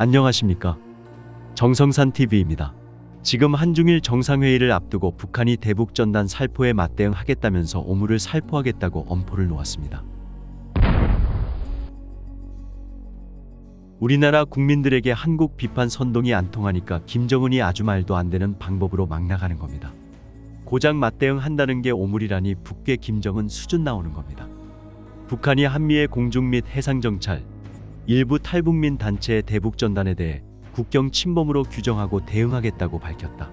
안녕하십니까? 정성산TV입니다. 지금 한중일 정상회의를 앞두고 북한이 대북전단 살포에 맞대응하겠다면서 오물을 살포하겠다고 엄포를 놓았습니다. 우리나라 국민들에게 한국 비판 선동이 안 통하니까 김정은이 아주 말도 안 되는 방법으로 막 나가는 겁니다. 고작 맞대응한다는 게 오물이라니 북괴 김정은 수준 나오는 겁니다. 북한이 한미의 공중 및 해상정찰, 일부 탈북민 단체의 대북전단에 대해 국경 침범으로 규정하고 대응하겠다고 밝혔다.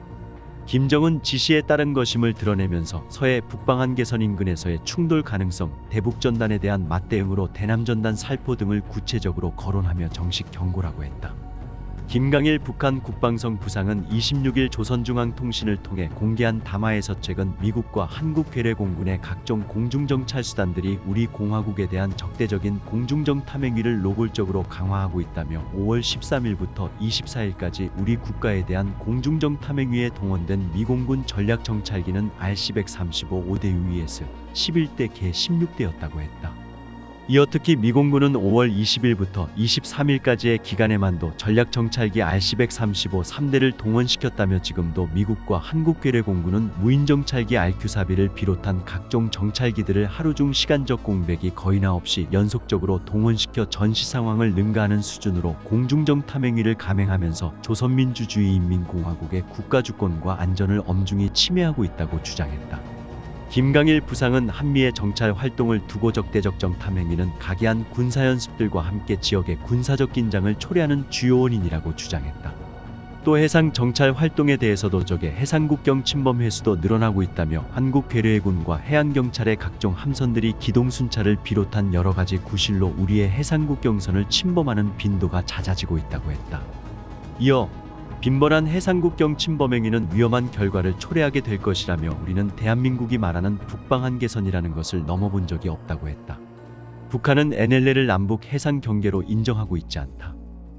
김정은 지시에 따른 것임을 드러내면서 서해 북방한계선 인근에서의 충돌 가능성, 대북전단에 대한 맞대응으로 대남전단 살포 등을 구체적으로 거론하며 정식 경고라고 했다. 김강일 북한 국방성 부상은 26일 조선중앙통신을 통해 공개한 담화에서 최근 미국과 한국 괴뢰공군의 각종 공중정찰수단들이 우리 공화국에 대한 적대적인 공중정 탐행위를 노골적으로 강화하고 있다며 5월 13일부터 24일까지 우리 국가에 대한 공중정 탐행위에 동원된 미공군 전략정찰기는 RC-135 5대 US-11대 개 16대였다고 했다. 이어 특히 미공군은 5월 20일부터 23일까지의 기간에만도 전략정찰기 RC-135 3대를 동원시켰다며 지금도 미국과 한국괴뢰공군은 무인정찰기 RQ-4B를 비롯한 각종 정찰기들을 하루 중 시간적 공백이 거의나 없이 연속적으로 동원시켜 전시 상황을 능가하는 수준으로 공중정 탐행위를 감행하면서 조선민주주의인민공화국의 국가주권과 안전을 엄중히 침해하고 있다고 주장했다. 김강일 부상은 한미의 정찰 활동을 두고 적대적 탐행위는 각이한 군사연습들과 함께 지역의 군사적 긴장을 초래하는 주요 원인이라고 주장했다. 또 해상 정찰 활동에 대해서도 적의 해상국경 침범 횟수도 늘어나고 있다며 한국괴뢰해군과 해양경찰의 각종 함선들이 기동순찰을 비롯한 여러가지 구실로 우리의 해상국경선을 침범하는 빈도가 잦아지고 있다고 했다. 이어 빈번한 해상국경 침범 행위는 위험한 결과를 초래하게 될 것이라며 우리는 대한민국이 말하는 북방한계선이라는 것을 넘어본 적이 없다고 했다. 북한은 NLL을 남북 해상 경계로 인정하고 있지 않다.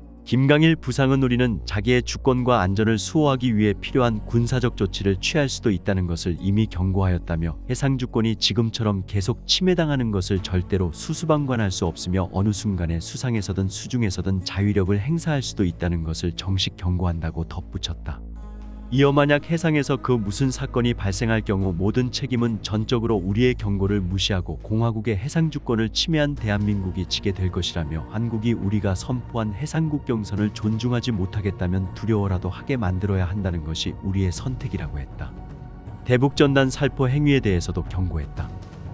김강일 부상은 우리는 자기의 주권과 안전을 수호하기 위해 필요한 군사적 조치를 취할 수도 있다는 것을 이미 경고하였다며 해상주권이 지금처럼 계속 침해당하는 것을 절대로 수수방관할 수 없으며 어느 순간에 수상에서든 수중에서든 자위력을 행사할 수도 있다는 것을 정식 경고한다고 덧붙였다. 이어 만약 해상에서 그 무슨 사건이 발생할 경우 모든 책임은 전적으로 우리의 경고를 무시하고 공화국의 해상주권을 침해한 대한민국이 지게 될 것이라며 한국이 우리가 선포한 해상국경선을 존중하지 못하겠다면 두려워라도 하게 만들어야 한다는 것이 우리의 선택이라고 했다. 대북전단 살포 행위에 대해서도 경고했다.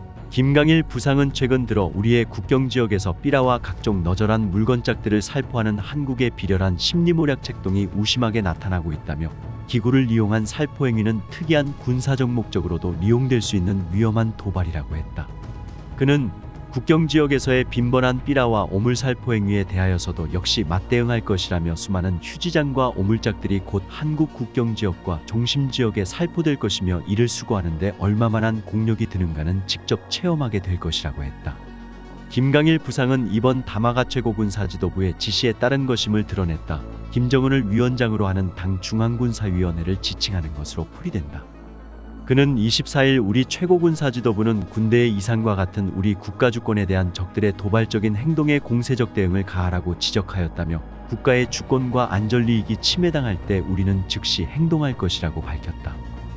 김강일 부상은 최근 들어 우리의 국경지역에서 삐라와 각종 너절한 물건짝들을 살포하는 한국의 비열한 심리모략 책동이 우심하게 나타나고 있다며 기구를 이용한 살포 행위는 특이한 군사적 목적으로도 이용될 수 있는 위험한 도발이라고 했다. 그는 국경지역에서의 빈번한 삐라와 오물살포 행위에 대하여서도 역시 맞대응할 것이라며 수많은 휴지장과 오물짝들이 곧 한국 국경지역과 중심지역에 살포될 것이며 이를 수거하는데 얼마만한 공력이 드는가는 직접 체험하게 될 것이라고 했다. 김강일 부상은 이번 담화가 최고군사지도부의 지시에 따른 것임을 드러냈다. 김정은을 위원장으로 하는 당 중앙군사위원회를 지칭하는 것으로 풀이된다. 그는 24일 우리 최고군사지도부는 군대의 이상과 같은 우리 국가주권에 대한 적들의 도발적인 행동에 공세적 대응을 가하라고 지적하였다며 국가의 주권과 안전리익이 침해당할 때 우리는 즉시 행동할 것이라고 밝혔다.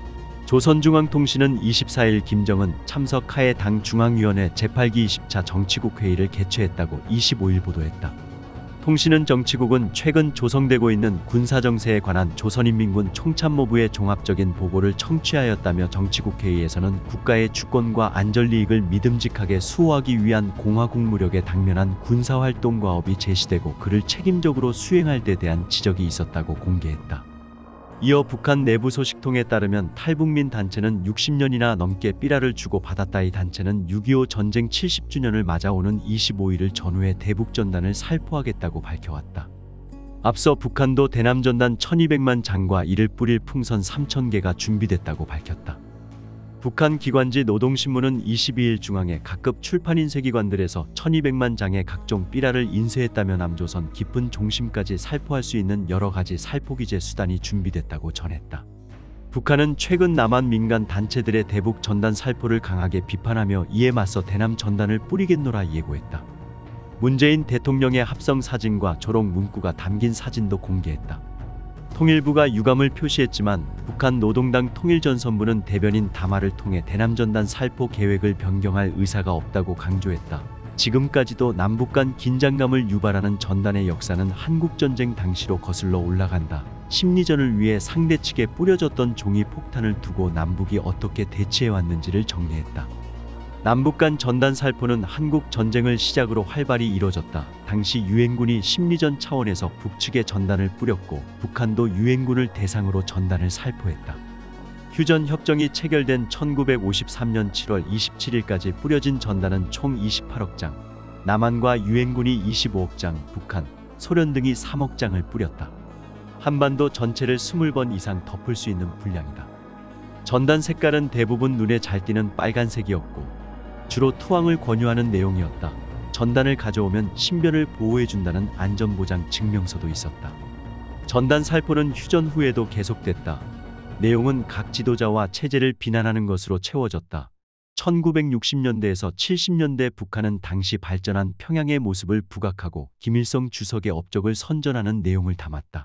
조선중앙통신은 24일 김정은 참석하에 당 중앙위원회 제8기 20차 정치국 회의를 개최했다고 25일 보도했다. 통신은 정치국은 최근 조성되고 있는 군사정세에 관한 조선인민군 총참모부의 종합적인 보고를 청취하였다며 정치국 회의에서는 국가의 주권과 안전리익을 믿음직하게 수호하기 위한 공화국 무력에 당면한 군사활동과업이 제시되고 그를 책임적으로 수행할 데 대한 지적이 있었다고 공개했다. 이어 북한 내부 소식통에 따르면 탈북민 단체는 60년이나 넘게 삐라를 주고받았다. 이 단체는 6.25 전쟁 70주년을 맞아오는 25일을 전후해 대북전단을 살포하겠다고 밝혀왔다. 앞서 북한도 대남전단 1200만 장과 이를 뿌릴 풍선 3000개가 준비됐다고 밝혔다. 북한 기관지 노동신문은 22일 중앙의 각급 출판인쇄기관들에서 1200만 장의 각종 삐라를 인쇄했다며 남조선 깊은 종심까지 살포할 수 있는 여러가지 살포기재 수단이 준비됐다고 전했다. 북한은 최근 남한 민간 단체들의 대북 전단 살포를 강하게 비판하며 이에 맞서 대남 전단을 뿌리겠노라 예고했다. 문재인 대통령의 합성 사진과 조롱 문구가 담긴 사진도 공개했다. 통일부가 유감을 표시했지만 북한 노동당 통일전선부는 대변인 담화를 통해 대남전단 살포 계획을 변경할 의사가 없다고 강조했다. 지금까지도 남북 간 긴장감을 유발하는 전단의 역사는 한국전쟁 당시로 거슬러 올라간다. 심리전을 위해 상대 측에 뿌려졌던 종이 폭탄을 두고 남북이 어떻게 대치해왔는지를 정리했다. 남북 간 전단 살포는 한국 전쟁을 시작으로 활발히 이뤄졌다. 당시 유엔군이 심리전 차원에서 북측에 전단을 뿌렸고 북한도 유엔군을 대상으로 전단을 살포했다. 휴전 협정이 체결된 1953년 7월 27일까지 뿌려진 전단은 총 28억 장, 남한과 유엔군이 25억 장, 북한, 소련 등이 3억 장을 뿌렸다. 한반도 전체를 20번 이상 덮을 수 있는 분량이다. 전단 색깔은 대부분 눈에 잘 띄는 빨간색이었고 주로 투항을 권유하는 내용이었다. 전단을 가져오면 신변을 보호해준다는 안전보장 증명서도 있었다. 전단 살포는 휴전 후에도 계속됐다. 내용은 각 지도자와 체제를 비난하는 것으로 채워졌다. 1960년대에서 70년대 북한은 당시 발전한 평양의 모습을 부각하고 김일성 주석의 업적을 선전하는 내용을 담았다.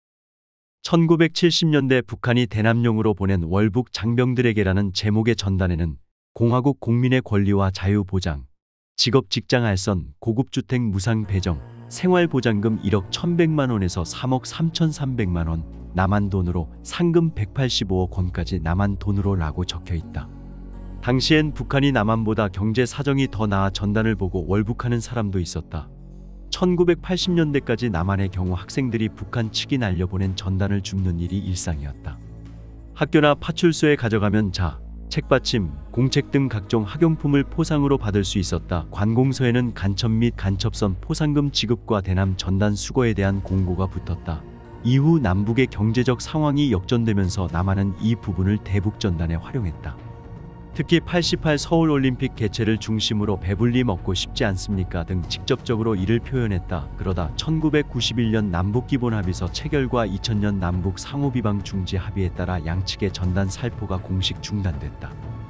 1970년대 북한이 대남용으로 보낸 월북 장병들에게라는 제목의 전단에는 공화국 국민의 권리와 자유 보장, 직업 직장 알선, 고급주택 무상 배정, 생활보장금 1억 1,100만 원에서 3억 3,300만 원, 남한 돈으로 상금 185억 원까지 남한 돈으로 라고 적혀 있다. 당시엔 북한이 남한보다 경제 사정이 더 나아 전단을 보고 월북하는 사람도 있었다. 1980년대까지 남한의 경우 학생들이 북한 측이 날려보낸 전단을 줍는 일이 일상이었다. 학교나 파출소에 가져가면 책받침, 공책 등 각종 학용품을 포상으로 받을 수 있었다. 관공서에는 간첩 및 간첩선 포상금 지급과 대남 전단 수거에 대한 공고가 붙었다. 이후 남북의 경제적 상황이 역전되면서 남한은 이 부분을 대북 전단에 활용했다. 특히 88 서울올림픽 개최를 중심으로 배불리 먹고 싶지 않습니까 등 직접적으로 이를 표현했다. 그러다 1991년 남북기본합의서 체결과 2000년 남북 상호비방 중지 합의에 따라 양측의 전단 살포가 공식 중단됐다.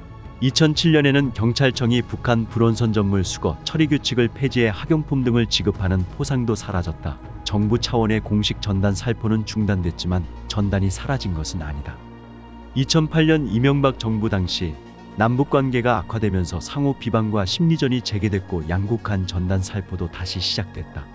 2007년에는 경찰청이 북한 불온선 전물 수거 처리 규칙을 폐지해 학용품 등을 지급하는 포상도 사라졌다. 정부 차원의 공식 전단 살포는 중단됐지만 전단이 사라진 것은 아니다. 2008년 이명박 정부 당시 남북관계가 악화되면서 상호 비방과 심리전이 재개됐고 양국 간 전단 살포도 다시 시작됐다.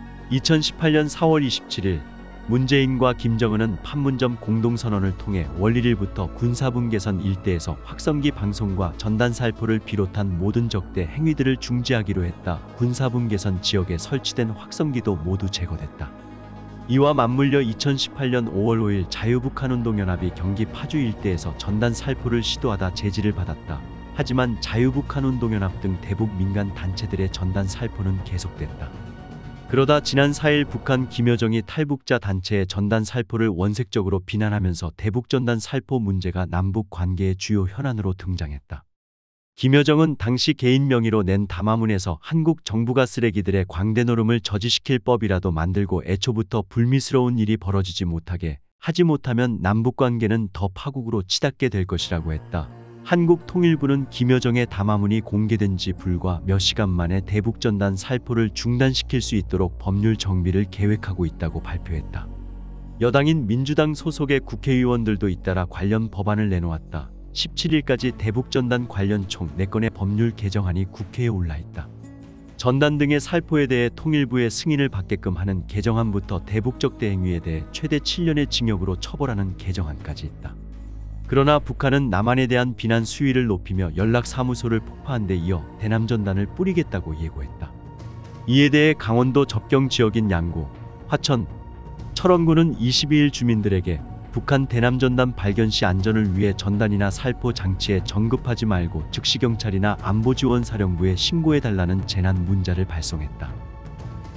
2018년 4월 27일 문재인과 김정은은 판문점 공동선언을 통해 월 1일부터 군사분계선 일대에서 확성기 방송과 전단 살포를 비롯한 모든 적대 행위들을 중지하기로 했다. 군사분계선 지역에 설치된 확성기도 모두 제거됐다. 이와 맞물려 2018년 5월 5일 자유북한운동연합이 경기 파주 일대에서 전단 살포를 시도하다 제지를 받았다. 하지만 자유북한운동연합 등 대북 민간 단체들의 전단 살포는 계속됐다. 그러다 지난 4일 북한 김여정이 탈북자 단체의 전단 살포를 원색적으로 비난하면서 대북 전단 살포 문제가 남북 관계의 주요 현안으로 등장했다. 김여정은 당시 개인 명의로 낸 담화문에서 한국 정부가 쓰레기들의 광대 노름을 저지시킬 법이라도 만들고 애초부터 불미스러운 일이 벌어지지 못하게 하지 못하면 남북관계는 더 파국으로 치닫게 될 것이라고 했다. 한국통일부는 김여정의 담화문이 공개된 지 불과 몇 시간 만에 대북전단 살포를 중단시킬 수 있도록 법률 정비를 계획하고 있다고 발표했다. 여당인 민주당 소속의 국회의원들도 잇따라 관련 법안을 내놓았다. 17일까지 대북전단 관련 총 4건의 법률 개정안이 국회에 올라있다. 전단 등의 살포에 대해 통일부의 승인을 받게끔 하는 개정안부터 대북적대 행위에 대해 최대 7년의 징역으로 처벌하는 개정안까지 있다. 그러나 북한은 남한에 대한 비난 수위를 높이며 연락사무소를 폭파한 데 이어 대남전단을 뿌리겠다고 예고했다. 이에 대해 강원도 접경 지역인 양구, 화천, 철원군은 22일 주민들에게 북한 대남전단 발견 시 안전을 위해 전단이나 살포 장치에 정급하지 말고 즉시 경찰이나 안보지원사령부에 신고해달라는 재난 문자를 발송했다.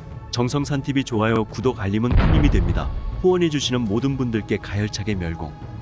정성산TV 좋아요, 구독, 알림은 큰 힘이 됩니다. 후원해주시는 모든 분들께 가열차게 멸공.